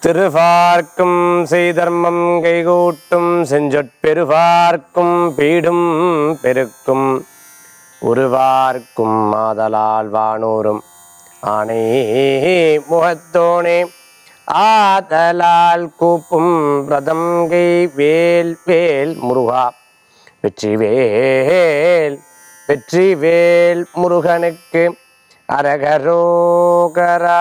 திருவார்க்கும் செய்தர்மம் கைகூட்டும் செஞ்சொற்பெருவார்க்கும் பீடும் பெருக்கும் உருவார்க்கும் மாதலால் வானூரும் ஆனை முகத்தோனே ஆதலால் கூப்பும் பிரதம் கை வேல் வேல் முருகா வெற்றிவேல் வெற்றிவேல் முருகனுக்கு அரகரோகரா.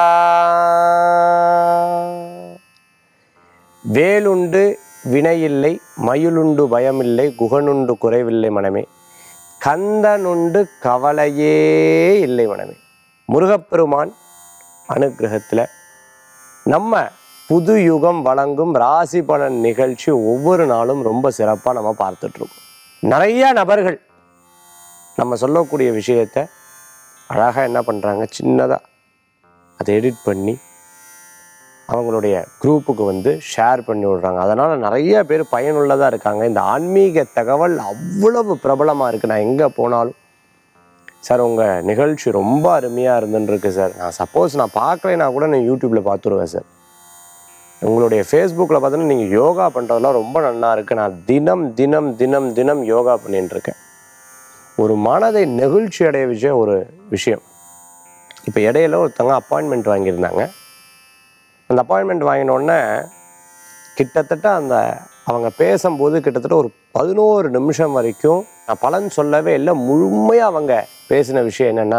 வேலுண்டு வினையில்லை, மயிலுண்டு பயமில்லை, குகனுண்டு குறைவில்லை மனமே, கந்தனுண்டு கவலையே இல்லை மனமே. முருகப்பெருமான் அனுக்கிரகத்தில் நம்ம புது யுகம் வழங்கும் ராசி பலன் நிகழ்ச்சி ஒவ்வொரு நாளும் ரொம்ப சிறப்பாக நம்ம பார்த்துட்ருக்கோம். நிறைய நபர்கள் நம்ம சொல்லக்கூடிய விஷயத்தை அழகாக என்ன பண்ணுறாங்க, சின்னதாக அதை எடிட் பண்ணி அவங்களுடைய குரூப்புக்கு வந்து ஷேர் பண்ணி விடுறாங்க. அதனால் நிறைய பேர் பயனுள்ளதாக இருக்காங்க. இந்த ஆன்மீக தகவல் அவ்வளவு பிரபலமாக இருக்குது. நான் எங்கே போனாலும் சார் உங்கள் நிகழ்ச்சி ரொம்ப அருமையாக இருந்துருக்கு சார், நான் சப்போஸ் நான் பார்க்கலைன்னா கூட நான் யூடியூப்பில் பார்த்துருவேன் சார், உங்களுடைய ஃபேஸ்புக்கில் பார்த்தோன்னா நீங்கள் யோகா பண்ணுறதெல்லாம் ரொம்ப நல்லா இருக்குது, நான் தினம் தினம் தினம் தினம் யோகா பண்ணிட்டுருக்கேன். ஒரு மனதை நெகிழ்ச்சி அடைய ஒரு விஷயம். இப்போ இடையில ஒருத்தவங்க அப்பாயின்மெண்ட் வாங்கியிருந்தாங்க. அந்த அப்பாயின்மெண்ட் வாங்கினோடனே கிட்டத்தட்ட அவங்க பேசும்போது கிட்டத்தட்ட ஒரு 11 நிமிஷம் வரைக்கும் நான் பலன் சொல்லவே இல்லை. முழுமையாக அவங்க பேசின விஷயம் என்னென்னா,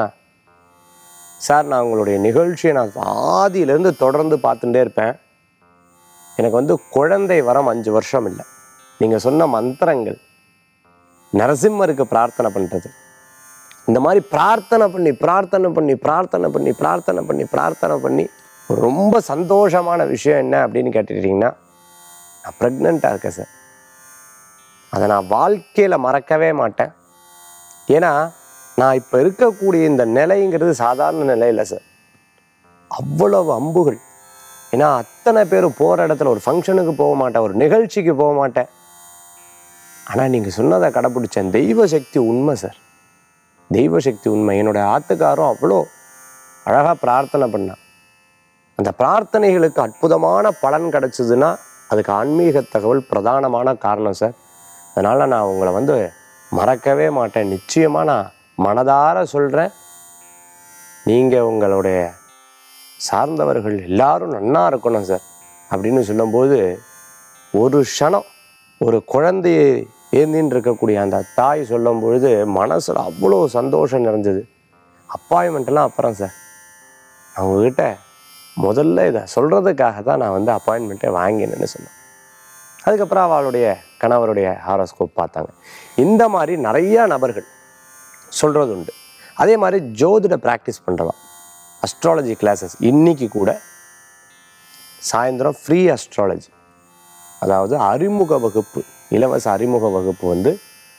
சார் நான் உங்களுடைய நிகழ்ச்சியை நான் ஆதியிலேருந்து தொடர்ந்து பார்த்துட்டே இருப்பேன், எனக்கு வந்து குழந்தை வரம் 5 வருஷம் இல்லை, நீங்கள் சொன்ன மந்திரங்கள் நரசிம்மருக்கு பிரார்த்தனை பண்ணுறது, இந்த மாதிரி பிரார்த்தனை பண்ணி பிரார்த்தனை பண்ணி பிரார்த்தனை பண்ணி பிரார்த்தனை பண்ணி பிரார்த்தனை பண்ணி ரொம்ப சந்தோஷமான விஷயம் என்ன அப்படின்னு கேட்டுக்கிட்டிங்கன்னா, நான் ப்ரெக்னெண்ட்டாக இருக்கேன் சார், அதை நான் வாழ்க்கையில் மறக்கவே மாட்டேன். ஏன்னா நான் இப்போ இருக்கக்கூடிய இந்த நிலைங்கிறது சாதாரண நிலை இல்லை சார், அவ்வளவு அம்புகள். ஏன்னா அத்தனை பேரும் போகிற இடத்துல ஒரு ஃபங்க்ஷனுக்கு போக மாட்டேன், ஒரு நிகழ்ச்சிக்கு போக மாட்டேன், ஆனால் நீங்கள் சொன்னதை கடைப்பிடிச்சேன். தெய்வ சக்தி உண்மை சார், தெய்வ சக்தி உண்மை. என்னுடைய ஆத்துக்காரும் அவ்வளோ அழகாக பிரார்த்தனை பண்ணான். அந்த பிரார்த்தனைகளுக்கு அற்புதமான பலன் கிடச்சிதுன்னா அதுக்கு ஆன்மீக தகவல் பிரதானமான காரணம் சார். அதனால் நான் உங்களை வந்து மறக்கவே மாட்டேன். நிச்சயமாக நான் மனதார சொல்கிறேன், நீங்கள் உங்களுடைய சார்ந்தவர்கள் எல்லாரும் நன்னா இருக்கணும் சார் அப்படின்னு சொல்லும்போது ஒரு க்ஷணம் ஒரு குழந்தையை ஏந்தின்னு இருக்கக்கூடிய அந்த தாய் சொல்லும் பொழுது மனசில் அவ்வளோ சந்தோஷம் நிறைஞ்சது. அப்பாயின்மெண்ட்லாம் அப்புறம் சார், அவங்கக்கிட்ட முதல்ல இதை சொல்கிறதுக்காக தான் நான் வந்து அப்பாயின்மெண்ட்டை வாங்கினேன்னு சொன்னேன். அதுக்கப்புறம் அவளுடைய கணவருடைய ஹாரோஸ்கோப் பார்த்தாங்க. இந்த மாதிரி நிறையா நபர்கள் சொல்கிறது உண்டு. அதே மாதிரி ஜோதிட ப்ராக்டிஸ் பண்ணுறலாம், அஸ்ட்ராலஜி கிளாஸஸ் இன்றைக்கி கூட சாயந்தரம் ஃப்ரீ அஸ்ட்ராலஜி, அதாவது அறிமுக வகுப்பு, இலவச அறிமுக வகுப்பு வந்து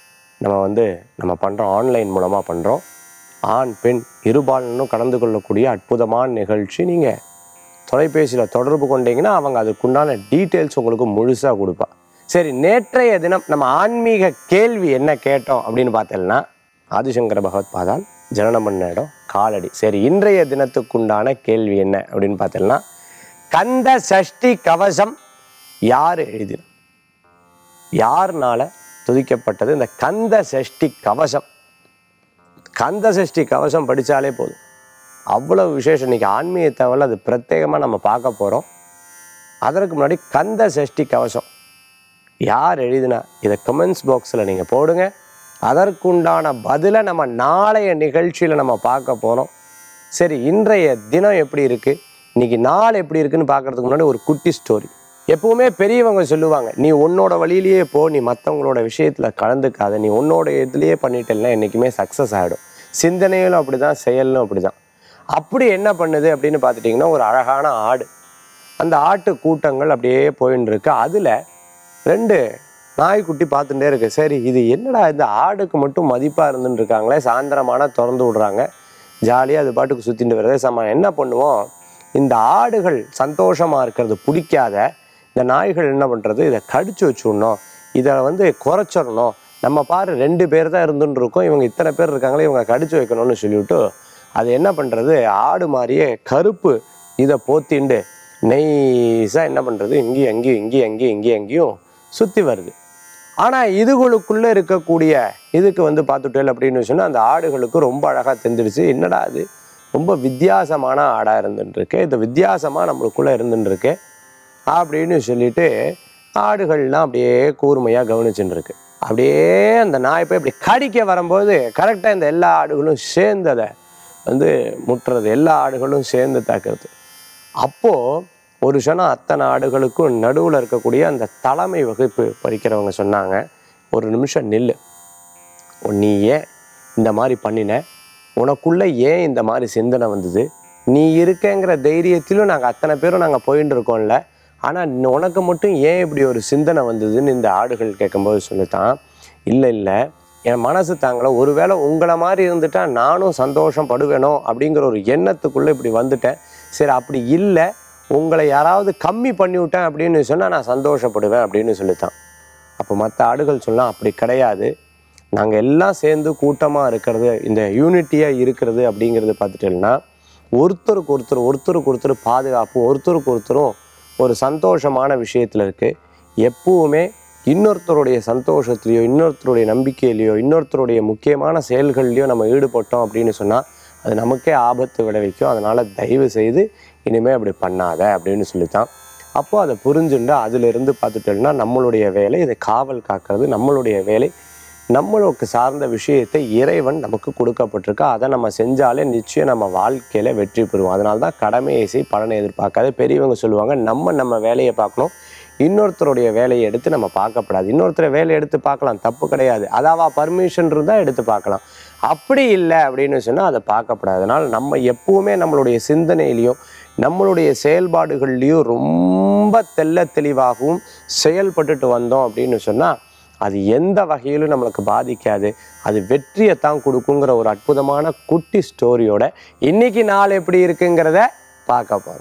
நம்ம பண்ணுறோம், ஆன்லைன் மூலமாக பண்ணுறோம். ஆண் பெண் இருபாலனும் கலந்து கொள்ளக்கூடிய அற்புதமான நிகழ்ச்சி. நீங்கள் தொலைபேசியில் தொடர்பு கொண்டீங்கன்னா அவங்க அதுக்குண்டான டீட்டெயில்ஸ் உங்களுக்கு முழுசாக கொடுப்பா. சரி, நேற்றைய தினம் நம்ம ஆன்மீக கேள்வி என்ன கேட்டோம் அப்படின்னு பார்த்தோம்னா, ஆதிசங்கர பகவத் பாதால் ஜனனம் பண்ண இடம் காலடி. சரி, இன்றைய தினத்துக்குண்டான கேள்வி என்ன அப்படின்னு பார்த்தோம்னா, கந்த சஷ்டி கவசம் யார் எழுதின, யாருனால துதிக்கப்பட்டது இந்த கந்த சஷ்டி கவசம்? கந்த சஷ்டி கவசம் படித்தாலே போதும், அவ்வளவு விசேஷம். இன்றைக்கி ஆன்மீக தகவல் அது பிரத்யேகமாக நம்ம பார்க்க போகிறோம். அதற்கு முன்னாடி கந்த சஷ்டி கவசம் யார் எழுதினா இதை கமெண்ட்ஸ் பாக்ஸில் நீங்கள் போடுங்க. அதற்குண்டான பதிலை நம்ம நாளைய நிகழ்ச்சியில் நம்ம பார்க்க போகிறோம். சரி, இன்றைய தினம் எப்படி இருக்குது, இன்றைக்கி நாள் எப்படி இருக்குதுன்னு பார்க்குறதுக்கு முன்னாடி ஒரு குட்டி ஸ்டோரி. எப்பவுமே பெரியவங்க சொல்லுவாங்க, நீ உன்னோட வழியிலேயே போ, நீ மற்றவங்களோட விஷயத்தில் கலந்துக்காத, நீ உன்னோட இதுலேயே பண்ணிட்டேன்னா என்றைக்குமே சக்ஸஸ் ஆகிடும். சிந்தனையிலும் அப்படி தான், செயலும் அப்படி தான். அப்படி என்ன பண்ணுது அப்படின்னு பார்த்துட்டிங்கன்னா, ஒரு அழகான ஆடு, அந்த ஆட்டு கூட்டங்கள் அப்படியே போயின்னு இருக்கு. அதில் 2 நாய்க்குட்டி பார்த்துட்டே இருக்கு. சரி, இது என்னடா இந்த ஆடுக்கு மட்டும் மதிப்பாக இருந்துன்னு இருக்காங்களே, சாயந்தரமான திறந்து விடுறாங்க, ஜாலியாக அது பாட்டுக்கு சுற்றிட்டு வருது. என்ன பண்ணுவோம், இந்த ஆடுகள் சந்தோஷமாக இருக்கிறது பிடிக்காத இந்த நாய்கள் என்ன பண்ணுறது, இதை கடிச்சு வச்சுடணும், இதை குறைச்சிடணும், நம்ம பாரு 2 பேர் தான் இருந்துன்னு இருக்கோம், இவங்க இத்தனை பேர் இருக்காங்களே, இவங்க கடிச்சு வைக்கணும்னு சொல்லிவிட்டு அது என்ன பண்ணுறது, ஆடு மாதிரியே கருப்பு இதை போத்திண்டு நைஸாக என்ன பண்ணுறது, இங்கேயும் எங்கேயும் சுற்றி வருது. ஆனால் இதுகளுக்குள்ளே இருக்கக்கூடிய இதுக்கு பார்த்துட்டேல் அப்படின்னு சொன்னால் அந்த ஆடுகளுக்கு ரொம்ப அழகாக தெரிஞ்சிடுச்சு. என்னடா அது ரொம்ப வித்தியாசமான ஆடாக இருந்துட்டுருக்கு, இது வித்தியாசமாக நம்மளுக்குள்ளே இருந்துட்டுருக்கு அப்படின்னு சொல்லிட்டு ஆடுகள்லாம் அப்படியே கூர்மையாக கவனிச்சுட்டுருக்கு. அப்படியே அந்த நாய் போய் இப்படி கடிக்க வரும்போது கரெக்டாக இந்த எல்லா ஆடுகளும் சேர்ந்து அதை முட்டுறது, எல்லா ஆடுகளும் சேர்ந்து தாக்குறது. அப்போது ஒரு க்ஷணம் அத்தனை ஆடுகளுக்கும் நடுவில் இருக்கக்கூடிய அந்த தலைமை வகுப்பு படிக்கிறவங்க சொன்னாங்க, ஒரு நிமிஷம் நில்லு, நீ ஏன் இந்த மாதிரி பண்ணின, உனக்குள்ளே ஏன் இந்த மாதிரி சிந்தனை வந்தது, நீ இருக்கங்கிற தைரியத்திலும் நாங்கள் அத்தனை பேரும் நாங்கள் போயின்னு இருக்கோம்ல, ஆனால் உனக்கு மட்டும் ஏன் இப்படி ஒரு சிந்தனை வந்ததுன்னு இந்த ஆடுகள் கேட்கும்போது சொல்லித்தான், இல்லை என் மனசு தாங்கள, ஒருவேளை உங்களை மாதிரி இருந்துட்டா நானும் சந்தோஷம் படுவேனோ அப்படிங்கிற ஒரு எண்ணத்துக்குள்ளே இப்படி வந்துட்டேன். சரி, அப்படி இல்லை, உங்களை யாராவது கம்மி பண்ணிவிட்டேன் அப்படின்னு சொன்னால் நான் சந்தோஷப்படுவேன் அப்படின்னு சொல்லித்தான். அப்போ மற்ற ஆடுகள் சொல்லலாம், அப்படி கிடையாது, நாங்கள் எல்லாம் சேர்ந்து கூட்டமாக இருக்கிறது, இந்த யூனிட்டியாக இருக்கிறது அப்படிங்கிறது பார்த்துட்டேன்னா ஒருத்தருக்கு ஒருத்தர் பாதுகாப்பு, ஒருத்தருக்கு ஒருத்தரும் ஒரு சந்தோஷமான விஷயத்தில் இருக்குது. எப்பவுமே இன்னொருத்தருடைய சந்தோஷத்துலையோ, இன்னொருத்தருடைய நம்பிக்கையிலையோ, இன்னொருத்தருடைய முக்கியமான செயல்கள்லையோ நம்ம ஈடுபட்டோம் அப்படின்னு சொன்னால் அது நமக்கே ஆபத்து விளைவிக்கும். அதனால் தயவு செய்து இனிமேல் அப்படி பண்ணாத அப்படின்னு சொல்லித்தான். அப்போது அதை புரிஞ்சுண்டு அதிலிருந்து பார்த்துட்டோம்னா நம்மளுடைய வேலை இதை காவல் காக்கிறது, நம்மளுடைய வேலை நம்மளுக்கு சார்ந்த விஷயத்தை இறைவன் நமக்கு கொடுக்கப்பட்டிருக்கா, அதை நம்ம செஞ்சாலே நிச்சயம் நம்ம வாழ்க்கையில் வெற்றி பெறுவோம். அதனால தான் கடமையை செய் பலனை எதிர்பார்க்காது. பெரியவங்க சொல்லுவாங்க, நம்ம வேலையை பார்க்கணும், இன்னொருத்தருடைய வேலையை எடுத்து நம்ம பார்க்கப்படாது. இன்னொருத்தரை வேலையை எடுத்து பார்க்கலாம், தப்பு கிடையாது, அதாவா பர்மிஷன் இருந்தால் எடுத்து பார்க்கலாம். அப்படி இல்லை அப்படின்னு சொன்னால் அதை பார்க்கப்படாது. அதனால் நம்ம எப்பவுமே நம்மளுடைய சிந்தனையிலையும் நம்மளுடைய செயல்பாடுகள்லையும் ரொம்ப தெளிவாகவும் செயல்பட்டுட்டு வந்தோம் அப்படின்னு சொன்னால் அது எந்த வகையிலும் நம்மளுக்கு பாதிக்காது, அது வெற்றியைத்தான் கொடுக்குங்கிற ஒரு அற்புதமான குட்டி ஸ்டோரியோட இன்னைக்கு நாள் எப்படி இருக்குங்கிறத பார்க்க போகிறோம்.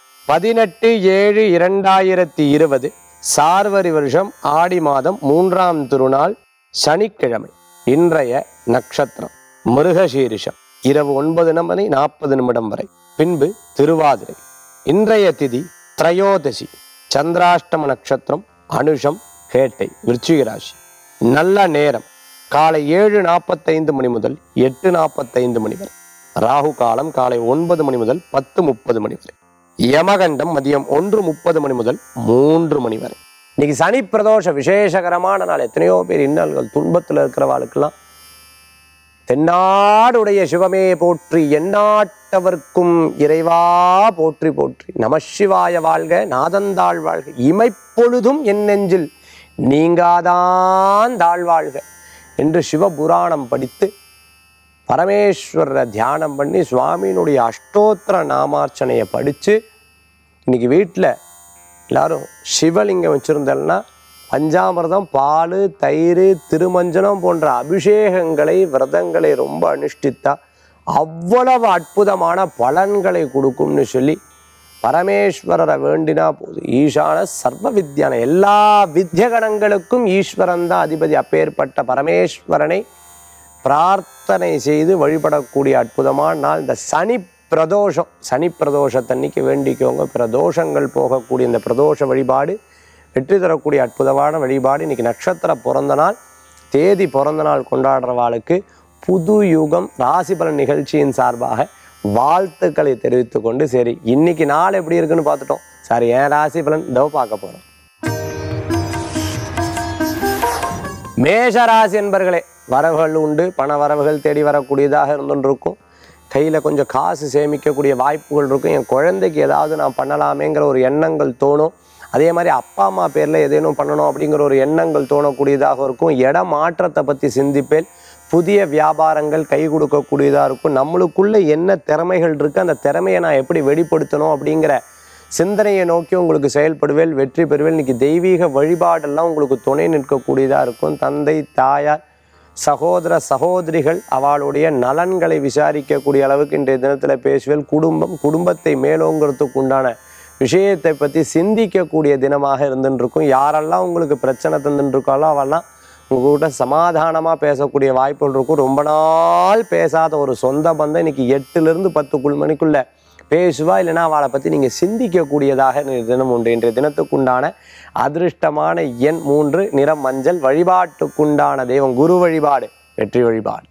18/7/2020 சார்வரி வருஷம் ஆடி மாதம் 3ஆம் திருநாள் சனிக்கிழமை. இன்றைய நட்சத்திரம் மிருகசீரிஷம். இரவு 9:40 வரை. பின்பு திருவாதிரை. இன்றைய திதி திரையோதசி. சந்திராஷ்டம நட்சத்திரம் அனுஷம் கேட்டை விருச்சிக ராசி. நல்ல நேரம் காலை 7:45 முதல் 8:45 வரை. ராகு காலம் காலை 9 முதல் 10:30 வரை. யமகண்டம் மதியம் 1:30 முதல் 3 வரை. இன்னைக்கு சனி பிரதோஷ விசேஷகரமான நாள். எத்தனையோ பேர் இன்னல்கள் துன்பத்தில் இருக்கிறவாளுக்கெல்லாம் தென்னாடுடைய சிவமே போற்றி, எந்நாட்டவர்க்கும் இறைவா போற்றி போற்றி, நமசிவாய வாழ்க, நாதந்தாள் வாழ்க, இமைப்பொழுதும் என் நெஞ்சில் நீங்காதான் தாழ்வாழ்க என்று சிவபுராணம் படித்து பரமேஸ்வரரை தியானம் பண்ணி சுவாமியினுடைய அஷ்டோத்திர நாமார்ச்சனையை படித்து இன்னைக்கு வீட்டில் எல்லாரும் சிவலிங்கம் வச்சுருந்தேன்னா பஞ்சாமிர்தம், பால், தயிர், திருமஞ்சனம் போன்ற அபிஷேகங்களை விரதங்களை ரொம்ப அனுஷ்டித்தா அவ்வளவு அற்புதமான பலன்களை கொடுக்கும்னு சொல்லி பரமேஸ்வரரை வேண்டினா போது ஈசான சர்வ வித்யான, எல்லா வித்யகணங்களுக்கும் ஈஸ்வரன் தான் அதிபதி. அப்பேற்பட்ட பரமேஸ்வரனை பிரார்த்தனை செய்து வழிபடக்கூடிய அற்புதமான நாள் இந்த சனி பிரதோஷம். சனி பிரதோஷத்தன்னைக்கு வேண்டிக்கோங்க. பிரதோஷங்கள் போகக்கூடிய இந்த பிரதோஷ வழிபாடு வெற்றி தரக்கூடிய அற்புதமான வழிபாடு. இன்றைக்கி நட்சத்திர பிறந்த நாள், தேதி பிறந்த நாள் கொண்டாடுறவாளுக்கு புது யுகம் ராசி பலன் நிகழ்ச்சியின் சார்பாக வாழ்த்துக்களை தெரிவித்து கொண்டு, சரி இன்னைக்கு நாள் எப்படி இருக்குன்னு பார்த்துட்டோம். சரி, ஏன் ராசி பலன் இதோ பார்க்க போகிறோம். மேஷ ராசி என்பர்களே, வரவுகள் உண்டு, பண வரவுகள் தேடி வரக்கூடியதாக இருந்துருக்கும். கையில் கொஞ்சம் காசு சேமிக்கக்கூடிய வாய்ப்புகள் இருக்கும். என் குழந்தைக்கு ஏதாவது நான் பண்ணலாமேங்கிற ஒரு எண்ணங்கள் தோணும். அதே மாதிரி அப்பா அம்மா பேரில் எதேனும் பண்ணணும் அப்படிங்கிற ஒரு எண்ணங்கள் தோணக்கூடியதாக இருக்கும். இடம் மாற்றத்தை பற்றி சிந்திப்பேன். புதிய வியாபாரங்கள் கை கொடுக்கக்கூடியதாக இருக்கும். நம்மளுக்குள்ளே என்ன திறமைகள் இருக்குது, அந்த திறமையை நான் எப்படி வெளிப்படுத்தணும் அப்படிங்கிற சிந்தனையை நோக்கி உங்களுக்கு செயல்படுவேல், வெற்றி பெறுவேல். இன்றைக்கி தெய்வீக வழிபாடெல்லாம் உங்களுக்கு துணை நிற்கக்கூடியதாக இருக்கும். தந்தை, தாயார், சகோதர சகோதரிகள் அவளுடைய நலன்களை விசாரிக்கக்கூடிய அளவுக்கு இன்றைய தினத்தில் பேசுவேல். குடும்பத்தை மேலோங்கிறதுக்கு உண்டான விஷயத்தை பற்றி சிந்திக்கக்கூடிய தினமாக இருந்துருக்கும். யாரெல்லாம் உங்களுக்கு பிரச்சனை தந்துருக்காலோ அவெல்லாம் உங்கள்கிட்ட சமாதானமாக பேசக்கூடிய வாய்ப்புகள் இருக்கும். ரொம்ப நாள் பேசாத ஒரு சொந்த பந்தம் இன்றைக்கி 8லிருந்து 10 மணிக்குள்ளே பேசுவா, இல்லைன்னா அவளை பற்றி நீங்கள் சிந்திக்கக்கூடியதாக இன்றைய தினம் உண்டு. இன்றைய தினத்துக்குண்டான அதிர்ஷ்டமான எண் 3, நிறம் மஞ்சள். வழிபாட்டுக்குண்டான தெய்வம் குரு வழிபாடு, வெற்றி வழிபாடு.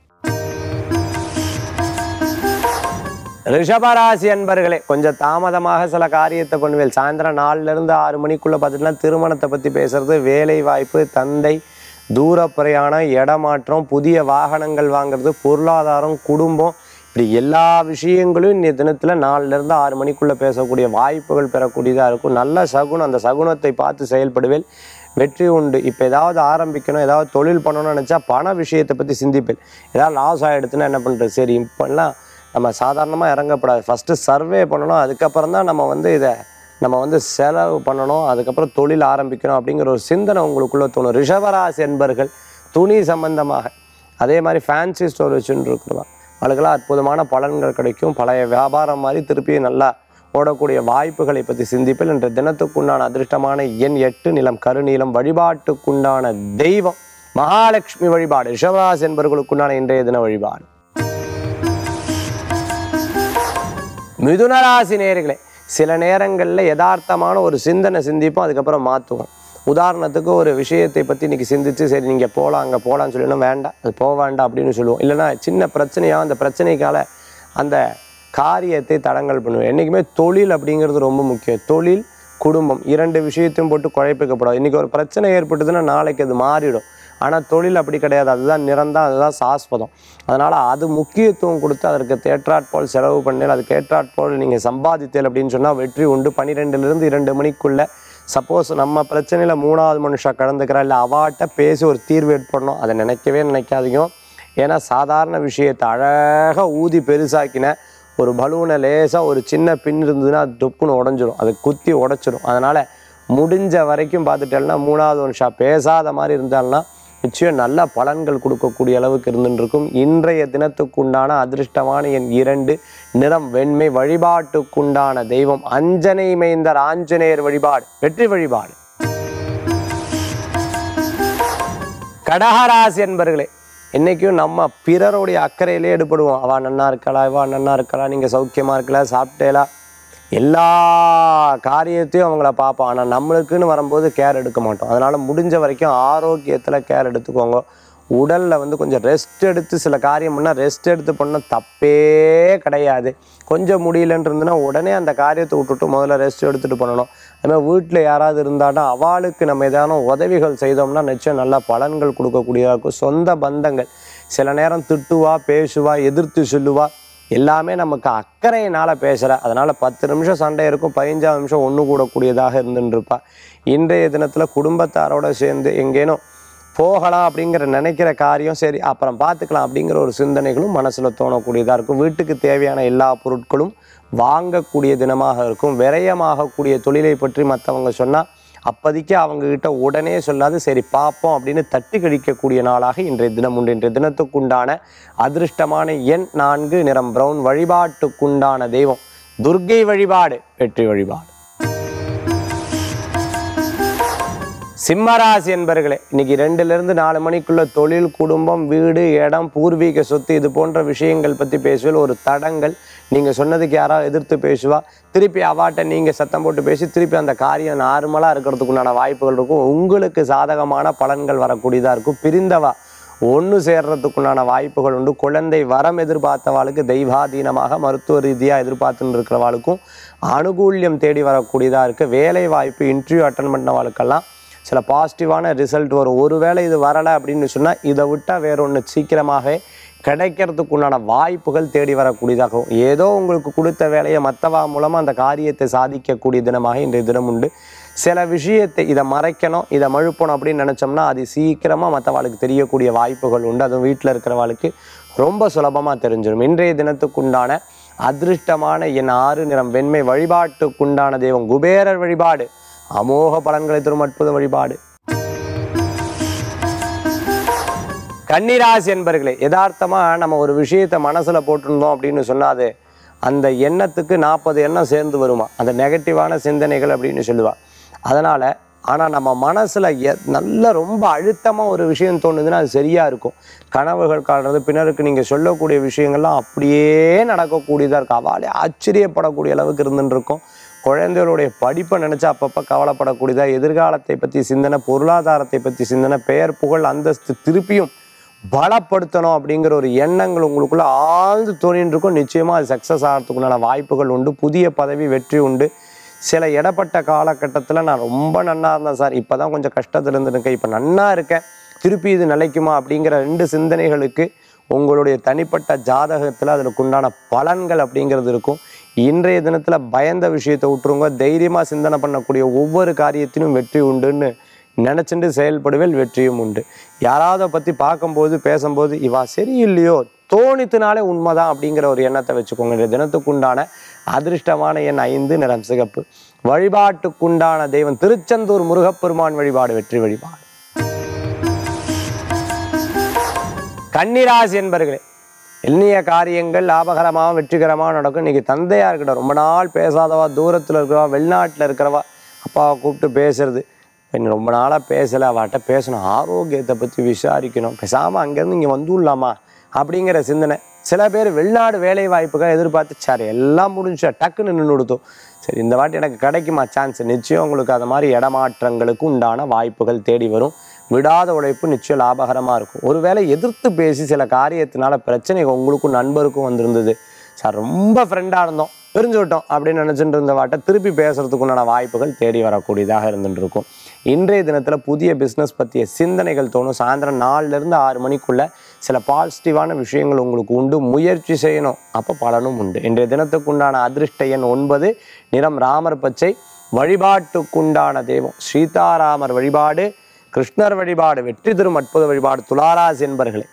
ரிஷபராசி அன்பர்களே, கொஞ்சம் தாமதமாக சில காரியத்தை பண்ணுவேன். சாயந்தரம் 4லேருந்து 6 மணிக்குள்ளே பார்த்துட்டுனா திருமணத்தை பற்றி பேசுறது, வேலை வாய்ப்பு, தந்தை, தூர பிரயாணம், இடமாற்றம், புதிய வாகனங்கள் வாங்கிறது, பொருளாதாரம், குடும்பம், இப்படி எல்லா விஷயங்களும் இந்த தினத்தில் 4லேருந்து 6 மணிக்குள்ளே பேசக்கூடிய வாய்ப்புகள் பெறக்கூடியதாக இருக்கும். நல்ல சகுனம், அந்த சகுனத்தை பார்த்து செயல்படுவேன், வெற்றி உண்டு. இப்போ ஏதாவது ஆரம்பிக்கணும், ஏதாவது தொழில் பண்ணணும்னு நினச்சா பண விஷயத்தை பற்றி சிந்திப்பேன். ஏதாவது லாஸ் ஆகிடுதுன்னா என்ன பண்ணுறது? சரி, இப்போல்லாம் நம்ம சாதாரணமாக இறங்கப்படாது, ஃபஸ்ட்டு சர்வே பண்ணணும், அதுக்கப்புறம் தான் நம்ம வந்து செலவு பண்ணணும், அதுக்கப்புறம் தொழில் ஆரம்பிக்கணும் அப்படிங்கிற ஒரு சிந்தனை உங்களுக்குள்ளே தோணும். ரிஷபராசி என்பர்கள் துணி சம்பந்தமாக, அதே மாதிரி ஃபேன்சி ஸ்டோர் வச்சுன்னு இருக்கிறவங்க அவளுக்கெல்லாம் அற்புதமான பலன்கள் கிடைக்கும். பழைய வியாபாரம் மாதிரி திருப்பி நல்லா ஓடக்கூடிய வாய்ப்புகளை பற்றி சிந்திப்பில் இன்று தினத்துக்குண்டான அதிர்ஷ்டமான எண் 8, நிலம் கருநீலம். வழிபாட்டுக்குண்டான தெய்வம் மகாலட்சுமி வழிபாடு. ரிஷபராசி என்பவர்களுக்குண்டான இன்றைய தின வழிபாடு. மிதுனராசி நேயர்களே, சில நேரங்களில் யதார்த்தமான ஒரு சிந்தனை சிந்திப்போம், அதுக்கப்புறம் மாற்றுவோம். உதாரணத்துக்கு ஒரு விஷயத்தை பற்றி இன்றைக்கி சிந்திச்சு, சரி நீங்கள் போகலாம், அங்கே போகலான்னு சொல்லணும், வேண்டாம் அது போக வேண்டாம் அப்படின்னு சொல்லுவோம். இல்லைனா சின்ன பிரச்சனையாக அந்த பிரச்சனைக்கால அந்த காரியத்தை தடங்கல் பண்ணுவோம். என்றைக்குமே தொழில் அப்படிங்கிறது ரொம்ப முக்கியம். தொழில், குடும்பம் 2 விஷயத்தையும் போட்டு குழப்பிக்கப்படாது. இன்றைக்கி ஒரு பிரச்சனை ஏற்பட்டுதுன்னா நாளைக்கு அது மாறிடும். ஆனால் தொழில் அப்படி கிடையாது, அதுதான் நிரந்தரம், அதுதான் சாஸ்வதம். அதனால் அது முக்கியத்துவம் கொடுத்து அதற்கு தேற்றாற்போல் செலவு பண்ணேன், அதுக்கு ஏற்றாற்போல் நீங்கள் சம்பாதித்தேன் அப்படின்னு சொன்னால் வெற்றி உண்டு. 12லேருந்து 2 மணிக்குள்ளே சப்போஸ் நம்ம பிரச்சனையில் 3வது மனுஷா கலந்துக்கிறா, இல்லை அவாட்ட பேசி ஒரு தீர்வு ஏற்படணும், அதை நினைக்கவே நினைக்காதீங்க. ஏன்னா சாதாரண விஷயத்தை அழகாக ஊதி பெருசாக்கின ஒரு பலூனை லேசாக ஒரு சின்ன பின் இருந்ததுன்னா அது தொப்புன்னு உடஞ்சிடும், அது குத்தி உடச்சிடும். அதனால் முடிஞ்ச வரைக்கும் பார்த்துட்டேன்னா 3வது மனுஷா பேசாத மாதிரி இருந்தால்னா நிச்சயம் நல்ல பலன்கள் கொடுக்கக்கூடிய அளவுக்கு இருந்துருக்கும். இன்றைய தினத்துக்குண்டான அதிர்ஷ்டமான எண் 2, நிறம் வெண்மை. வழிபாட்டுக்குண்டான தெய்வம் அஞ்சனை மைந்தர் ஆஞ்சநேயர் வழிபாடு, வெற்றி வழிபாடு. கடகராசி என்பர்களே, என்றைக்கும் நம்ம பிறருடைய அக்கறையிலே ஈடுபடுவோம். அவள் நன்னா இருக்கலாம், இவா நன்னா இருக்கலாம், நீங்கள் சௌக்கியமாக இருக்கலாம், சாப்பிட்டேலா, எல்லா காரியத்தையும் அவங்கள பார்ப்போம். ஆனால் நம்மளுக்குன்னு வரும்போது கேர் எடுக்க மாட்டோம். அதனால் முடிஞ்ச வரைக்கும் ஆரோக்கியத்தில் கேர் எடுத்துக்கோங்க. உடலில் வந்து கொஞ்சம் ரெஸ்ட் எடுத்து சில காரியம் பண்ணால் ரெஸ்ட் எடுத்து பண்ணால் தப்பே கிடையாது. கொஞ்சம் முடியலன்னு இருந்ததுன்னா உடனே அந்த காரியத்தை விட்டுட்டு முதல்ல ரெஸ்ட் எடுத்துகிட்டு பண்ணணும். அதுமாதிரி வீட்டில் யாராவது இருந்தாலும் அவளுக்கு நம்ம ஏதான உதவிகள் செய்தோம்னா நிச்சயம் நல்ல பலன்கள் கொடுக்கக்கூடியதாக இருக்கும். சொந்த பந்தங்கள் சில நேரம் திட்டுவா, பேசுவா, எதிர்த்து சொல்லுவா, எல்லாமே நமக்கு அக்கறையினால் பேசுகிற. அதனால் 10 நிமிஷம் சண்டை இருக்கும், 15ஆவது நிமிஷம் ஒன்று கூடக்கூடியதாக இருந்துருப்பா. இன்றைய தினத்தில் குடும்பத்தாரோடு சேர்ந்து எங்கேனும் போகலாம் அப்படிங்கிற நினைக்கிற காரியம் சரி அப்புறம் பார்த்துக்கலாம் அப்படிங்கிற ஒரு சிந்தனைகளும் மனசில் தோணக்கூடியதாக இருக்கும். வீட்டுக்கு தேவையான எல்லா பொருட்களும் வாங்கக்கூடிய தினமாக இருக்கும். விரயமாகக்கூடிய தொழிலை பற்றி மற்றவங்க சொன்னால் அப்போதைக்கு அவங்கக்கிட்ட உடனே சொல்லாது, சரி பார்ப்போம் அப்படின்னு தட்டி கழிக்கக்கூடிய நாளாக இன்றைய தினம் உண்டு. இன்றைய தினத்துக்குண்டான அதிர்ஷ்டமான எண் 4, நிறம் பிரவுன். வழிபாட்டுக்குண்டான தெய்வம் துர்க்கை வழிபாடு, வெற்றி வழிபாடு. சிம்மராசி என்பர்களே, இன்னைக்கு 2லேருந்து 4 மணிக்குள்ள தொழில், குடும்பம், வீடு, இடம், பூர்வீக சொத்து இது போன்ற விஷயங்கள் பற்றி பேசுவேன். ஒரு தடங்கள், நீங்கள் சொன்னதுக்கு யாராவது எதிர்த்து பேசுவா, திருப்பி அவாட்ட நீங்கள் சத்தம் போட்டு பேசி திருப்பி அந்த காரியம் நார்மலாக இருக்கிறதுக்குண்டான வாய்ப்புகள் இருக்கும். உங்களுக்கு சாதகமான பலன்கள் வரக்கூடியதாக இருக்கும். பிரிந்தவா ஒன்று சேர்றதுக்குண்டான வாய்ப்புகள் உண்டு. குழந்தை வரம் எதிர்பார்த்தவாளுக்கு தெய்வாதீனமாக மருத்துவ ரீதியாக எதிர்பார்த்துன்னு இருக்கிறவாளுக்கும் அனுகூல்யம் தேடி வரக்கூடியதாக இருக்குது. வேலை வாய்ப்பு இன்டர்வியூ அட்டன் பண்ணவாளுக்கெல்லாம் சில பாசிட்டிவான ரிசல்ட் வரும். ஒருவேளை இது வரலை அப்படின்னு சொன்னால் இதை விட்டால் வேற ஒன்று சீக்கிரமாகவே கிடைக்கிறதுக்குண்டான வாய்ப்புகள் தேடி வரக்கூடியதாகவும், ஏதோ உங்களுக்கு கொடுத்த வேலையை மற்றவா மூலமாக அந்த காரியத்தை சாதிக்கக்கூடிய தினமாக இன்றைய தினம் உண்டு. சில விஷயத்தை இதை மறைக்கணும், இதை மழுப்பணும் அப்படின்னு நினச்சோம்னா அது சீக்கிரமாக மற்றவாளுக்கு தெரியக்கூடிய வாய்ப்புகள் உண்டு. அதுவும் வீட்டில் இருக்கிறவாளுக்கு ரொம்ப சுலபமாக தெரிஞ்சிடும். இன்றைய தினத்துக்குண்டான அதிர்ஷ்டமான என் 6, நிறம் வெண்மை. வழிபாட்டுக்குண்டான தெய்வம் குபேரர் வழிபாடு, அமோக பலன்களை தரும் அற்புத வழிபாடு. கன்னிராசி என்பர்களே, யதார்த்தமாக நம்ம ஒரு விஷயத்தை மனசில் போட்டிருந்தோம் அப்படின்னு சொன்னால் அந்த எண்ணத்துக்கு 40 எண்ணம் சேர்ந்து வருமா, அந்த நெகட்டிவான சிந்தனைகள் அப்படின்னு சொல்லுவாள். அதனால் ஆனால் நம்ம மனசில் நல்ல ரொம்ப அழுத்தமாக ஒரு விஷயம் தோணுதுன்னா அது சரியாக இருக்கும். கனவுகள் காணுறது, பின்னருக்கு நீங்கள் சொல்லக்கூடிய விஷயங்கள்லாம் அப்படியே நடக்கக்கூடியதாக இருக்கும். அவளே ஆச்சரியப்படக்கூடிய அளவுக்கு இருந்துன்னு இருக்கும். குழந்தைகளுடைய படிப்பை நினச்சா அப்பப்போ கவலைப்படக்கூடியதாக, எதிர்காலத்தை பற்றி சிந்தனை, பொருளாதாரத்தை பற்றி சிந்தனை, பெயர் புகழ் அந்தஸ்து திருப்பியும் பலப்படுத்தணும் அப்படிங்கிற ஒரு எண்ணங்கள் உங்களுக்குள்ள ஆழ்ந்து தோணின்னு இருக்கும். நிச்சயமாக அது சக்ஸஸ் ஆகிறதுக்குண்டான வாய்ப்புகள் உண்டு. புதிய பதவி வெற்றி உண்டு. சில இடப்பட்ட காலகட்டத்தில் நான் ரொம்ப நன்னா இருந்தேன் சார், இப்போ தான் கொஞ்சம் கஷ்டத்தில் இருந்துருக்கேன், இப்போ நன்னா இருக்கேன், திருப்பி இது நிலைக்குமா அப்படிங்கிற 2 சிந்தனைகளுக்கு உங்களுடைய தனிப்பட்ட ஜாதகத்தில் அதுக்கு உண்டான பலன்கள் அப்படிங்கிறது இருக்கும். இன்றைய தினத்தில் பயந்த விஷயத்தை விட்டுருங்க. தைரியமாக சிந்தனை பண்ணக்கூடிய ஒவ்வொரு காரியத்திலும் வெற்றி உண்டுன்னு நினச்சிட்டு செயல்படுவேல், வெற்றியும் உண்டு. யாராவது பற்றி பார்க்கும்போது பேசும்போது இவா சரியில்லையோ தோணித்தினாலே உண்மைதான் அப்படிங்கிற ஒரு எண்ணத்தை வச்சுக்கோங்க. இந்த தினத்துக்குண்டான அதிர்ஷ்டமான எண் 5, நிறம் சிகப்பு. வழிபாட்டுக்குண்டான தெய்வம் திருச்செந்தூர் முருகப்பெருமான் வழிபாடு, வெற்றி வழிபாடு. கன்னிராசி என்பர்களே, எண்ணிய காரியங்கள் லாபகரமாக வெற்றிகரமாக நடக்கும். இன்றைக்கி தந்தையாக இருக்கட்டும், ரொம்ப நாள் பேசாதவா, தூரத்தில் இருக்கிறவா, வெளிநாட்டில் இருக்கிறவா, அப்பாவை கூப்பிட்டு பேசுறது, இன்னும் ரொம்ப நாளாக பேசலை, அவட்ட பேசணும், ஆரோக்கியத்தை பற்றி விசாரிக்கணும், பேசாமல் அங்கேருந்து இங்கே வந்துடலாமா அப்படிங்கிற சிந்தனை. சில பேர் வெளிநாடு வேலை வாய்ப்புகள் எதிர்பார்த்து சார் எல்லாம் முடிஞ்சா டக்குன்னு நின்று கொடுத்தோம், சரி இந்த வாட்டி எனக்கு கிடைக்குமா சான்ஸ், நிச்சயம் உங்களுக்கு அது மாதிரி இடமாற்றங்களுக்கு உண்டான வாய்ப்புகள் தேடி வரும். விடாத உழைப்பு நிச்சயம் லாபகரமாக இருக்கும். ஒருவேளை எதிர்த்து பேசி சில காரியத்தினால பிரச்சனைகள் உங்களுக்கும் நண்பருக்கும் வந்திருந்தது, சார் ரொம்ப ஃப்ரெண்டாக இருந்தோம் பிரிஞ்சு விட்டோம் அப்படின்னு நினச்சிட்டு இருந்த வாட்டை திருப்பி பேசுறதுக்கு உண்டான வாய்ப்புகள் தேடி வரக்கூடியதாக இருந்துட்டு இருக்கும். இன்றைய தினத்தில் புதிய பிஸ்னஸ் பற்றிய சிந்தனைகள் தோணும். சாயந்தரம் 4லேருந்து 6 மணிக்குள்ள சில பாசிட்டிவான விஷயங்கள் உங்களுக்கு உண்டு. முயற்சி செய்யணும், அப்போ பலனும் உண்டு. இன்றைய தினத்துக்குண்டான அதிர்ஷ்ட எண் 9, நிறம் ராமர் பச்சை. வழிபாட்டுக்குண்டான தெய்வம் சீதாராமர் வழிபாடு, கிருஷ்ணர் வழிபாடு, வெற்றி தரும் அற்புத வழிபாடு. துளாராசி என்பர்களே,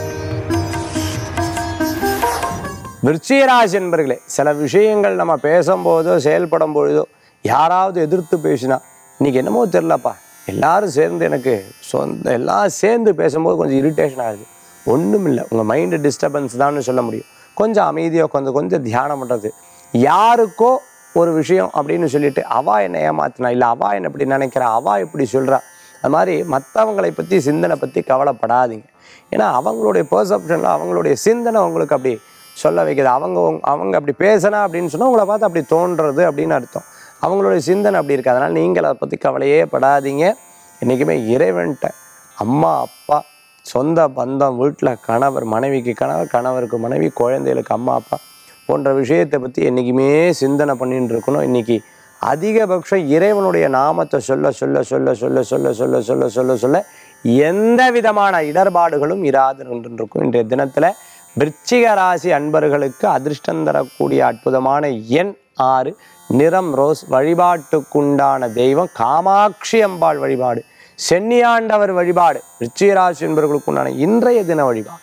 விருச்சிகராசி என்பர்களே, சில விஷயங்கள் நம்ம பேசும்போதோ செயல்படும் பொழுதோ யாராவது எதிர்த்து பேசினா இன்றைக்கி என்னமோ தெரிலப்பா, எல்லாரும் சேர்ந்து எனக்கு எல்லாம் சேர்ந்து பேசும்போது கொஞ்சம் இரிட்டேஷன் ஆகுது. ஒன்றும் இல்லை, உங்கள் மைண்டு டிஸ்டர்பன்ஸ் தான் சொல்ல முடியும். கொஞ்சம் அமைதியாக கொஞ்சம் தியானம் பண்ணுறது. யாருக்கோ ஒரு விஷயம் அப்படின்னு சொல்லிட்டு அவா என்னை ஏமாத்தினா, இல்லை அவா என்ன இப்படி நினைக்கிறா, அவா இப்படி சொல்கிறா, அது மாதிரி மற்றவங்களை பற்றி சிந்தனை பற்றி கவலைப்படாதீங்க. ஏன்னா அவங்களுடைய பெர்செப்ஷனில் அவங்களுடைய சிந்தனை உங்களுக்கு அப்படி சொல்ல வைக்கிறது. அவங்க அப்படி பேசினா அப்படின்னு சொன்னால் உங்களை பார்த்து அப்படி தோன்றுறது அப்படின்னு அர்த்தம். அவங்களுடைய சிந்தனை அப்படி இருக்குது. அதனால் நீங்கள் அதை பற்றி கவலையே படாதீங்க. என்றைக்குமே இறைவன்கிட்ட அம்மா அப்பா, சொந்த பந்தம், வீட்டில் கணவர் மனைவிக்கு கணவர், கணவருக்கு மனைவி, குழந்தைகளுக்கு அம்மா அப்பா போன்ற விஷயத்தை பற்றி என்றைக்குமே சிந்தனை பண்ணிட்டு இருக்கணும். இன்றைக்கி அதிகபட்சம் இறைவனுடைய நாமத்தை சொல்ல சொல்ல சொல்ல சொல்ல சொல்ல சொல்ல சொல்ல சொல்ல சொல்ல எந்த விதமான இடர்பாடுகளும் இராது இருக்கும். இன்றைய தினத்தில் விருச்சிக ராசி அன்பர்களுக்கு அதிர்ஷ்டம் தரக்கூடிய அற்புதமான எண் 6, நிறம் ரோஸ். வழிபாட்டுக்குண்டான தெய்வம் காமாட்சி அம்பாள் வழிபாடு, சென்னியாண்டவர் வழிபாடு. விருச்சிக ராசி அன்பர்களுக்குண்டான இன்றைய தின வழிபாடு.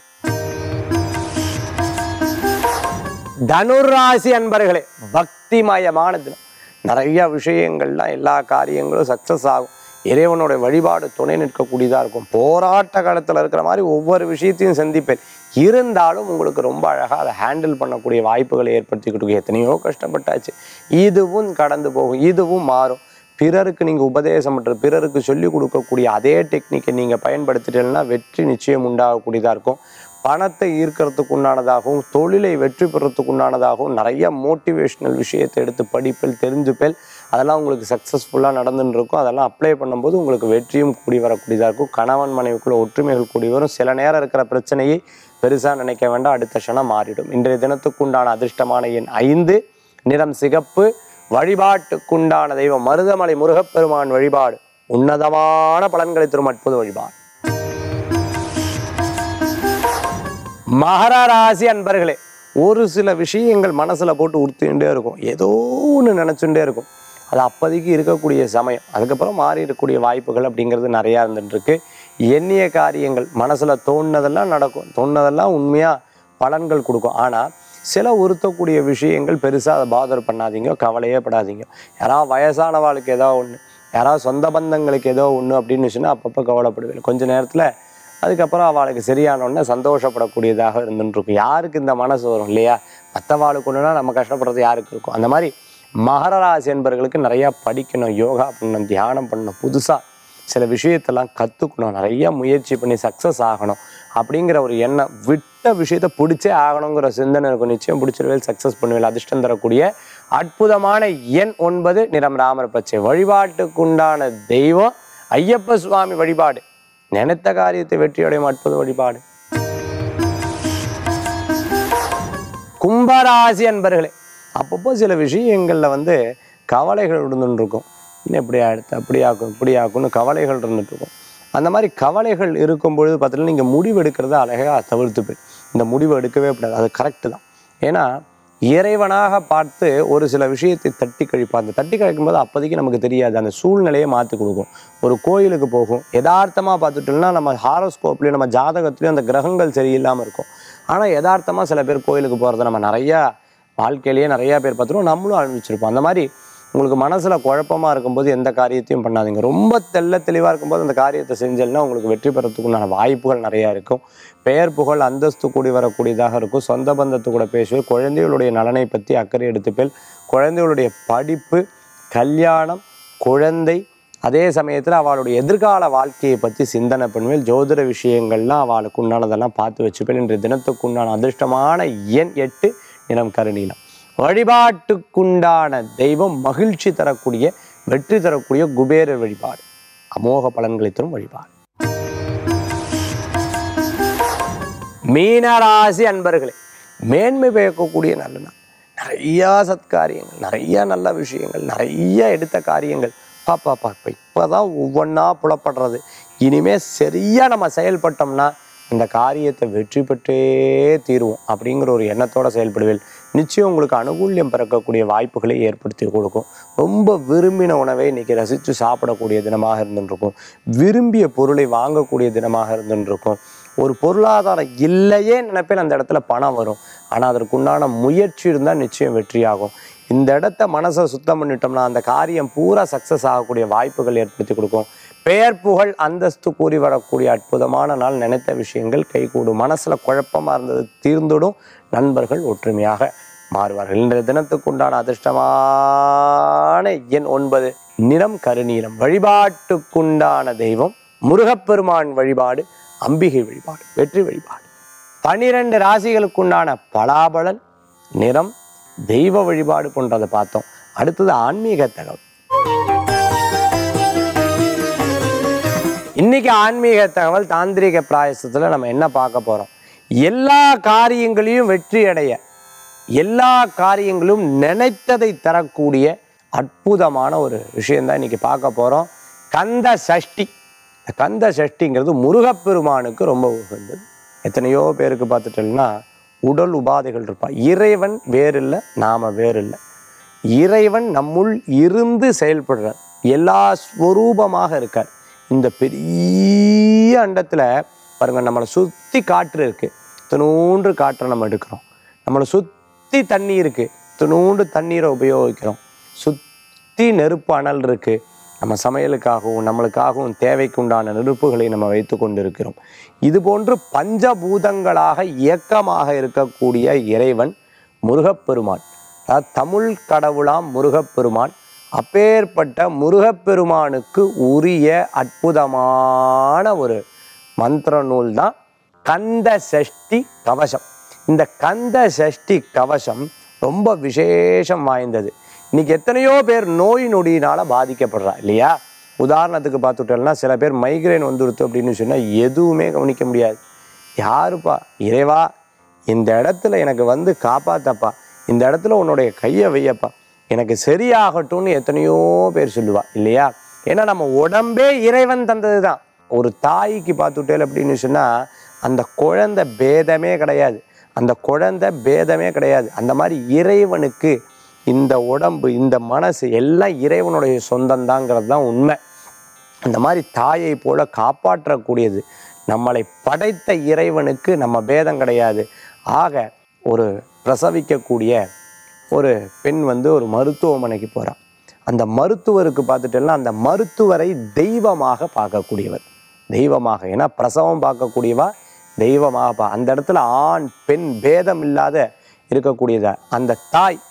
தனுர் ராசி அன்பர்களே, பக்திமயமான தினம். நிறைய விஷயங்கள்லாம் எல்லா காரியங்களும் சக்ஸஸ் ஆகும். இறைவனுடைய வழிபாடு துணை நிற்கக்கூடியதாக இருக்கும். போராட்ட காலத்தில் இருக்கிற மாதிரி ஒவ்வொரு விஷயத்தையும் சந்திப்பேன். இருந்தாலும் உங்களுக்கு ரொம்ப அழகாக அதை ஹேண்டில் பண்ணக்கூடிய வாய்ப்புகளை ஏற்படுத்திக்கிட்டு எத்தனையோ கஷ்டப்பட்டாச்சு, இதுவும் கடந்து போகும், இதுவும் மாறும். பிறருக்கு நீங்கள் உபதேசம் பண்ணுறது, பிறருக்கு சொல்லிக் கொடுக்கக்கூடிய அதே டெக்னிக்கை நீங்கள் பயன்படுத்திட்டீங்கன்னா வெற்றி நிச்சயம் உண்டாகக்கூடியதாக இருக்கும். பணத்தை ஈர்க்கிறதுக்கு உண்டானதாகவும் தொழிலை வெற்றி பெறத்துக்கு உண்டானதாகவும் நிறைய மோட்டிவேஷ்னல் விஷயத்தை எடுத்து படிப்பில் தெரிஞ்சுப்பேல், அதெல்லாம் உங்களுக்கு சக்ஸஸ்ஃபுல்லாக நடந்துன்னு இருக்கும். அதெல்லாம் அப்ளை பண்ணும்போது உங்களுக்கு வெற்றியும் கூடி வரக்கூடியதாக இருக்கும். கணவன் மனைவிக்குள்ள ஒற்றுமைகள் கூடி வரும். சில நேரம் இருக்கிற பிரச்சனையை பெருசாக நினைக்க வேண்டாம், அடுத்த க்ஷணம் மாறிடும். இன்றைய தினத்துக்குண்டான அதிர்ஷ்டமான எண் 5, நிறம் சிகப்பு. வழிபாட்டுக்குண்டான தெய்வம் மருதமலை முருகப்பெருமான் வழிபாடு, உன்னதமான பலன்களை தரும் அற்புத வழிபாடு. மகர ராசி அன்பர்களே, ஒரு சில விஷயங்கள் மனசில் போட்டு உறுத்திகிட்டே இருக்கும், ஏதோ ஒன்று நினச்சுட்டே இருக்கும். அது அப்போதைக்கு இருக்கக்கூடிய சமயம், அதுக்கப்புறம் மாறி இருக்கக்கூடிய வாய்ப்புகள் அப்படிங்கிறது நிறையா இருந்துட்டுருக்கு. எண்ணிய காரியங்கள் மனசில் தோணுனதெல்லாம் நடக்கும், தோணுனதெல்லாம் உண்மையாக பலன்கள் கொடுக்கும். ஆனால் சில உறுத்தக்கூடிய விஷயங்கள் பெருசாக அதை பாதர் பண்ணாதீங்க, கவலையே படாதீங்க. யாராவது வயசானவாளுக்கு ஏதோ ஒன்று, யாராவது சொந்த பந்தங்களுக்கு ஏதோ ஒன்று அப்படின்னு சொன்னால் அப்பப்போ கவலைப்படுவேன். கொஞ்சம் நேரத்தில் அதுக்கப்புறம் அவளுக்கு சரியானோடனே சந்தோஷப்படக்கூடியதாக இருந்துட்டுருக்கும். யாருக்கு இந்த மனசு வரும் இல்லையா? மற்றவாளுக்கு ஒன்றுனா நம்ம கஷ்டப்படுறது யாருக்கு இருக்கும்? அந்த மாதிரி மகர ராசி என்பவர்களுக்கு நிறையா படிக்கணும், யோகா பண்ணணும், தியானம் பண்ணணும், புதுசாக சில விஷயத்தெல்லாம் கற்றுக்கணும், நிறைய முயற்சி பண்ணி சக்ஸஸ் ஆகணும் அப்படிங்கிற ஒரு எண்ணம், விட்ட விஷயத்தை பிடிச்சே ஆகணுங்கிற சிந்தனை இருக்கும். நிச்சயம் பிடிச்சிருவேல், சக்ஸஸ் பண்ணுவேல். அதிர்ஷ்டம் தரக்கூடிய அற்புதமான எண் 9, நிறம் ராமர் பச்சை. வழிபாட்டுக்குண்டான தெய்வம் ஐயப்ப சுவாமி வழிபாடு. நினைத்த காரியத்தை வெற்றியடையும் அற்புத வழிபாடு. கும்பராசி அன்பர்களே, அப்பப்போ சில விஷயங்களில் கவலைகள் இருந்துருக்கும். இன்னும் இப்படி அடுத்து அப்படி ஆக்கும் இப்படி ஆக்கும்னு கவலைகள் இருந்துகிட்ருக்கும். அந்த மாதிரி கவலைகள் இருக்கும் பொழுது பார்த்தீங்கன்னா நீங்கள் முடிவு எடுக்கிறத அழகாக தவிர்த்துப்பேன். இந்த முடிவு எடுக்கவே கூடாது, அது கரெக்டு தான். ஏன்னா இறைவனாக பார்த்து ஒரு சில விஷயத்தை தட்டி கழிப்போம். அந்த தட்டி கழிக்கும்போது அப்போதைக்கு நமக்கு தெரியாது, அந்த சூழ்நிலையை மாற்றி கொடுக்கும். ஒரு கோயிலுக்கு போகும், யதார்த்தமாக பார்த்துட்டோம்னா நம்ம ஹாரோஸ்கோப்லேயும் நம்ம ஜாதகத்துலேயும் அந்த கிரகங்கள் சரியில்லாமல் இருக்கும். ஆனால் யதார்த்தமாக சில பேர் கோயிலுக்கு போகிறத நம்ம நிறையா வாழ்க்கையிலேயே நிறையா பேர் பார்த்துருவோம், நம்மளும் அனுபவிச்சிருப்போம். அந்த மாதிரி உங்களுக்கு மனசில் குழப்பமாக இருக்கும்போது எந்த காரியத்தையும் பண்ணாதீங்க. ரொம்ப தெளிவாக இருக்கும்போது அந்த காரியத்தை செஞ்சேன்னா உங்களுக்கு வெற்றி பெறத்துக்குண்டான வாய்ப்புகள் நிறையா இருக்கும். பெயர் புகழ் அந்தஸ்து கூடி வரக்கூடியதாக இருக்கும். சொந்த பந்தத்து கூட பேசுவேன். குழந்தைகளுடைய நலனை பற்றி அக்கறை எடுத்துப்பேன். குழந்தைகளுடைய படிப்பு, கல்யாணம், குழந்தை, அதே சமயத்தில் அவளுடைய எதிர்கால வாழ்க்கையை பற்றி சிந்தனை பண்ணுவேன். ஜோதிட விஷயங்கள்லாம் அவளுக்கு உண்டானதெல்லாம் பார்த்து வச்சுப்பேன். இன்றைய தினத்துக்கு உண்டான அதிர்ஷ்டமான எண் 8, நிறம் கருநீலம். வழிபாட்டுக்குண்டான தெய்வம் மகிழ்ச்சி தரக்கூடிய, வெற்றி தரக்கூடிய குபேரர் வழிபாடு. அமோக பலன்களை தரும் வழிபாடு. மீனராசி அன்பர்களே, மேன்மை பயக்கக்கூடிய நல்ல நாள். நிறையா சத்காரியங்கள், நிறைய நல்ல விஷயங்கள், நிறைய எடுத்த காரியங்கள். பாப்பா இப்போதான் ஒவ்வொன்றா புலப்படுறது. இனிமேல் சரியாக நம்ம செயல்பட்டோம்னா இந்த காரியத்தை வெற்றி பெற்றே தீருவோம் அப்படிங்கிற ஒரு எண்ணத்தோடு செயல்படுவேன். நிச்சயம் உங்களுக்கு அனுகூல்யம் பிறக்கக்கூடிய வாய்ப்புகளை ஏற்படுத்தி கொடுக்கும். ரொம்ப விரும்பின உணவை இன்றைக்கி ரசித்து சாப்பிடக்கூடிய தினமாக இருந்துருக்கும். விரும்பிய பொருளை வாங்கக்கூடிய தினமாக இருந்துருக்கும். ஒரு பொருளாதாரம் இல்லையே நினைப்பேன், அந்த இடத்துல பணம் வரும். ஆனால் அதற்குண்டான முயற்சி இருந்தால் நிச்சயம் வெற்றியாகும். இந்த இடத்த மனசை சுத்தம் பண்ணிட்டோம்னா அந்த காரியம் பூரா சக்ஸஸ் ஆகக்கூடிய வாய்ப்புகள் ஏற்படுத்தி கொடுக்கும். பெயர் புகழ் அந்தஸ்து கூறி வரக்கூடிய அற்புதமான நாள். நினைத்த விஷயங்கள் கைகூடும். மனசில் குழப்பமாக இருந்தது தீர்ந்துடும். நண்பர்கள் ஒற்றுமையாக மாறுவார்கள். இன்றைய தினத்துக்குண்டான அதிர்ஷ்டமான எண் 9, நிறம் கருநீலம். வழிபாட்டுக்குண்டான தெய்வம் முருகப்பெருமான் வழிபாடு, அம்பிகை வழிபாடு, வெற்றி வழிபாடு. 12 ராசிகளுக்குண்டான பலாபலன், நிறம், தெய்வ வழிபாடு போன்றதை பார்த்தோம். அடுத்தது ஆன்மீக தகவல். இன்னைக்கு ஆன்மீக தகவல் தாந்திரிக பிராயசத்தில் நம்ம என்ன பார்க்க போகிறோம்? எல்லா காரியங்களையும் வெற்றி அடைய, எல்லா காரியங்களும் நினைத்ததை தரக்கூடிய அற்புதமான ஒரு விஷயந்தான் இன்னைக்கு பார்க்க போகிறோம். கந்த சஷ்டி. கந்த சஷ்டிங்கிறது முருகப்பெருமானுக்கு ரொம்ப உகந்தது. எத்தனையோ பேருக்கு பார்த்துட்டோம்னா உடல் உபாதைகள் இருப்பா. இறைவன் வேறில்லை, நாம் வேறில்லை. இறைவன் நம்முள் இருந்து செயல்படுறார். எல்லா ஸ்வரூபமாக இருக்கார். இந்த பெரிய அண்டத்தில் பாருங்கள், நம்மளை சுற்றி காற்று இருக்குது, தினூன்று காற்றை நம்ம எடுக்கிறோம். நம்மளை சுற்றி தண்ணி இருக்குது, தினூன்று தண்ணீரை உபயோகிக்கிறோம். சுற்றி நெருப்பு அனல் இருக்குது, நம்ம சமையலுக்காகவும் நம்மளுக்காகவும் தேவைக்கு உண்டான நெருப்புகளை நம்ம வைத்து கொண்டு இருக்கிறோம். இது போன்று பஞ்சபூதங்களாக இயக்கமாக இருக்கக்கூடிய இறைவன் முருகப்பெருமான். அதாவது தமிழ் கடவுளாம் முருகப்பெருமான். அப்பேற்பட்ட முருகப்பெருமானுக்கு உரிய அற்புதமான ஒரு மந்திர நூல் தான் கந்த சஷ்டி கவசம். இந்த கந்த சஷ்டி கவசம் ரொம்ப விசேஷம் வாய்ந்தது. இன்னைக்கு எத்தனையோ பேர் நோய் நொடியினால் பாதிக்கப்படுறா இல்லையா? உதாரணத்துக்கு பார்த்துட்டோம்னா சில பேர் மைக்ரைன் வந்துடுத்து அப்படின்னு சொன்னால் எதுவுமே கவனிக்க முடியாது. யாருப்பா? இறைவா, இந்த இடத்துல எனக்கு காப்பாத்தப்பா, இந்த இடத்துல உன்னுடைய கையை வையப்பா, எனக்கு சரியாகட்டும்னு எத்தனையோ பேர் சொல்லுவா இல்லையா? ஏன்னா நம்ம உடம்பே இறைவன் தந்தது தான். ஒரு தாய்க்கு பார்த்துட்டேன் அப்படின்னு சொன்னால் அந்த குழந்தை பேதமே கிடையாது, அந்த குழந்தை பேதமே கிடையாது. அந்த மாதிரி இறைவனுக்கு இந்த உடம்பு, இந்த மனசு எல்லாம் இறைவனுடைய சொந்தந்தாங்கிறது தான் உண்மை. அந்த மாதிரி தாயை போல காப்பாற்றக்கூடியது நம்மளை படைத்த இறைவனுக்கு நம்ம பேதம் கிடையாது. ஆக ஒரு பிரசவிக்கக்கூடிய ஒரு பெண் ஒரு மருத்துவமனைக்கு போகிறான். அந்த மருத்துவருக்கு பார்த்துட்டேன்னா அந்த மருத்துவரை தெய்வமாக பார்க்கக்கூடியவர், தெய்வமாக. ஏன்னா பிரசவம் பார்க்கக்கூடியவா தெய்வமாக அந்த இடத்துல ஆண் பெண் பேதம் இல்லாத இருக்கக்கூடியதா அந்த தாய்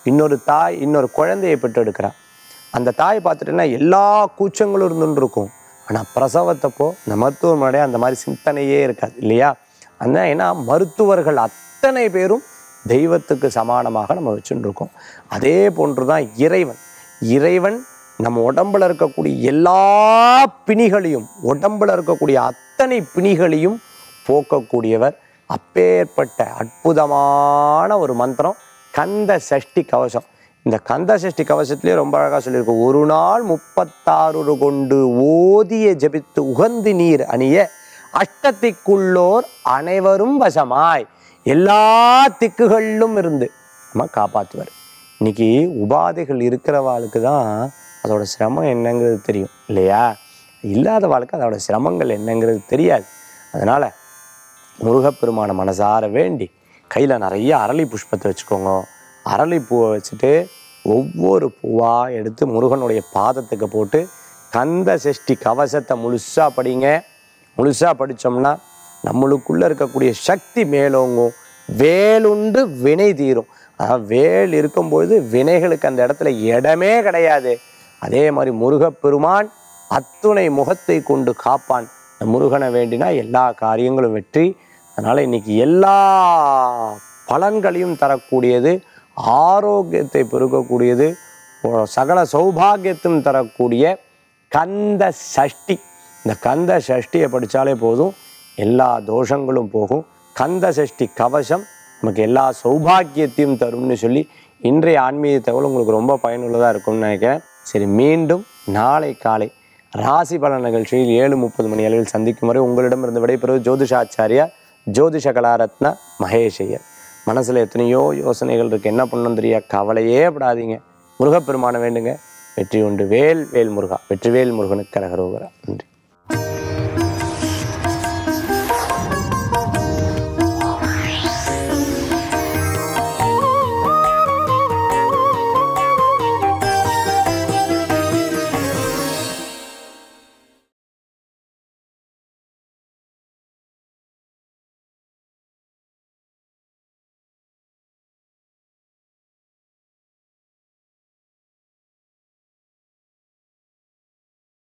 இன்னொரு தாய் இன்னொரு குழந்தையை பெற்றெடுக்கிறா. அந்த தாய் பார்த்துட்டீங்கன்னா எல்லா கூச்சங்களும் இருந்துன்னு இருக்கும். ஆனால் பிரசவத்தப்போ இந்த மருத்துவமனைய அந்த மாதிரி சிந்தனையே இருக்காது இல்லையா? அந்த ஏன்னா மருத்துவர்கள் அத்தனை பேரும் தெய்வத்துக்கு சமானமாக நம்ம வச்சுட்டு இருக்கோம். அதே போன்று தான் இறைவன். இறைவன் நம்ம உடம்புல இருக்கக்கூடிய எல்லா பிணிகளையும், உடம்புல இருக்கக்கூடிய அத்தனை பிணிகளையும் போக்கக்கூடியவர். அப்பேற்பட்ட அற்புதமான ஒரு மந்திரம் கந்த சஷ்டி கவசம். இந்த கந்த சஷ்டி கவசத்திலே ரொம்ப அழகாக சொல்லியிருக்கோம். ஒரு நாள் 36 கொண்டு ஓதிய ஜபித்து உகந்து நீர் அணிய அஷ்டத்திக்குள்ளோர் அனைவரும் வசமாய் எல்லா திக்குகளிலும் இருந்து நம்ம காப்பாற்றுவார். இன்னைக்கு உபாதைகள் இருக்கிறவாளுக்கு தான் அதோட சிரமம் என்னங்கிறது தெரியும் இல்லையா? இல்லாத வாழ்க்கை அதோட சிரமங்கள் என்னங்கிறது தெரியாது. அதனால் முருகப்பெருமான மனசார வேண்டி கையில் நிறைய அரளி புஷ்பத்தை வச்சுக்கோங்க. அரளி பூவை வச்சுட்டு ஒவ்வொரு பூவாக எடுத்து முருகனுடைய பாதத்துக்கு போட்டு கந்த சஷ்டி கவசத்தை முழுசாக படிங்க. முழுசாக படித்தோம்னா நம்மளுக்குள்ளே இருக்கக்கூடிய சக்தி மேலோங்கும். வேலுண்டு வினை தீரும். அதாவது வேல் இருக்கும்பொழுது வினைகளுக்கு அந்த இடத்துல இடமே கிடையாது. அதே மாதிரி முருகப்பெருமான் அத்துணை முகத்தை கொண்டு காப்பான். இந்த முருகனை வேண்டினா எல்லா காரியங்களும் வெற்றி. அதனால் இன்றைக்கி எல்லா பலன்களையும் தரக்கூடியது, ஆரோக்கியத்தை பெருக்கக்கூடியது, சகல சௌபாகியத்தையும் தரக்கூடிய கந்த சஷ்டி. இந்த கந்த சஷ்டியை படித்தாலே போதும், எல்லா தோஷங்களும் போகும். கந்த சஷ்டி கவசம் நமக்கு எல்லா சௌபாகியத்தையும் தரும்னு சொல்லி இன்றைய ஆன்மீக தகவல் உங்களுக்கு ரொம்ப பயனுள்ளதாக இருக்கும்னு நினைக்கிறேன். சரி, மீண்டும் நாளை காலை ராசி பலன் நிகழ்ச்சியில் 7:30 மணி அளவில் சந்திக்கும் வரை உங்களிடமிருந்து விடைபெறுவது ஜோதிஷாச்சாரியா ஜோதிஷ கலாரத்னா மகேஷ் ஐயர். மனசில் எத்தனையோ யோசனைகள் இருக்குது, என்ன பண்ணணும் தெரியா, கவலையே படாதீங்க. முருகப்பெருமான வேண்டுங்க, வெற்றி உண்டு. வேல் வேல் முருகா. வெற்றிவேல் முருகனுக்கு கரகரோகரா. நன்றி.